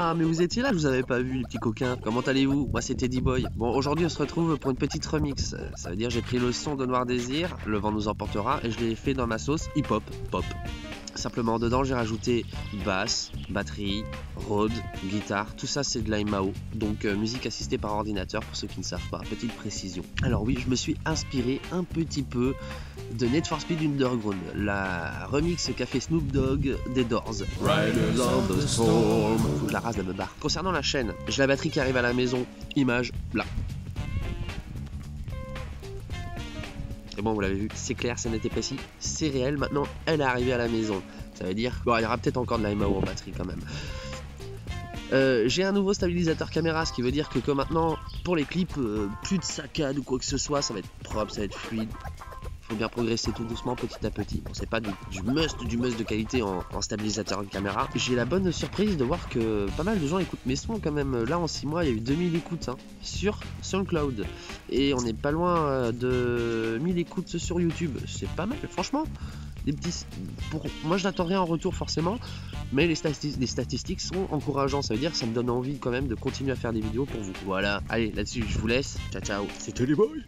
Ah, mais vous étiez là, je vous avais pas vu, les petits coquins. Comment allez-vous? Moi, c'est Teddy Boy. Bon, aujourd'hui, on se retrouve pour une petite remix. Ça veut dire, j'ai pris le son de Noir Désir, Le vent nous emportera, et je l'ai fait dans ma sauce hip-hop, pop. Simplement, dedans, j'ai rajouté basse, batterie, Rhodes, guitare, tout ça c'est de la MAO, donc musique assistée par ordinateur pour ceux qui ne savent pas, petite précision. Alors oui, je me suis inspiré un petit peu de Need for Speed Underground, la remix qu'a fait Snoop Dogg des Doors. Riders on the Storm. Faut que je la rase, la me barre. Concernant la chaîne, j'ai la batterie qui arrive à la maison, image là. Et bon, vous l'avez vu, c'est clair, c'est net et précis, c'est réel. Maintenant, elle est arrivée à la maison. Ça veut dire qu'il y aura peut-être encore de la MAO en batterie quand même. J'ai un nouveau stabilisateur caméra, ce qui veut dire que maintenant, pour les clips, plus de saccades ou quoi que ce soit, ça va être propre, ça va être fluide. Faut bien progresser tout doucement, petit à petit. Bon, c'est pas du must de qualité en stabilisateur de caméra. J'ai la bonne surprise de voir que pas mal de gens écoutent mes sons quand même. Là, en 6 mois, il y a eu 2000 écoutes sur SoundCloud. Et on n'est pas loin de 1000 écoutes sur YouTube. C'est pas mal, franchement. Des petits... Moi, je n'attends rien en retour forcément, mais les statistiques sont encourageantes. Ça veut dire que ça me donne envie quand même de continuer à faire des vidéos pour vous. Voilà, allez, là-dessus, je vous laisse. Ciao, ciao. C'était les boys.